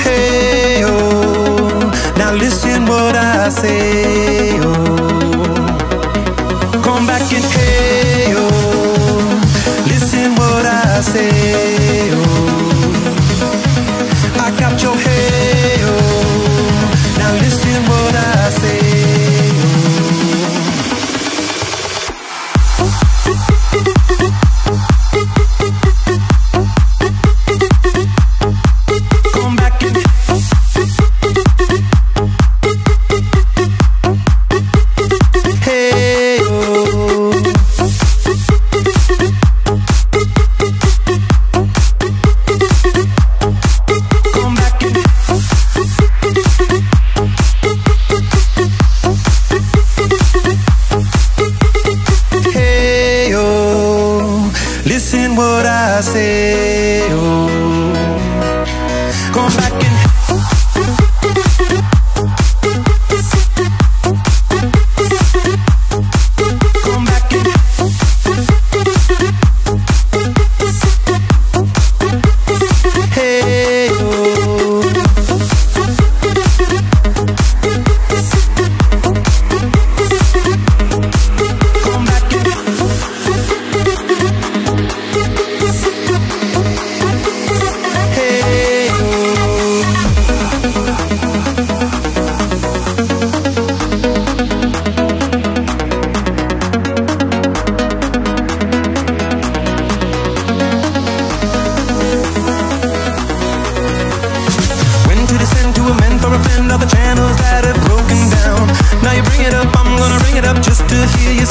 Hey, oh, now listen what I say, oh. Come back and hey, oh, listen what I say, oh. I got your hey, oh, now listen what I say, listen what I say, oh. Come back and come back and hey, oh. Come back and for a friend, all the channels that are broken down. Now you bring it up, I'm gonna bring it up just to hear you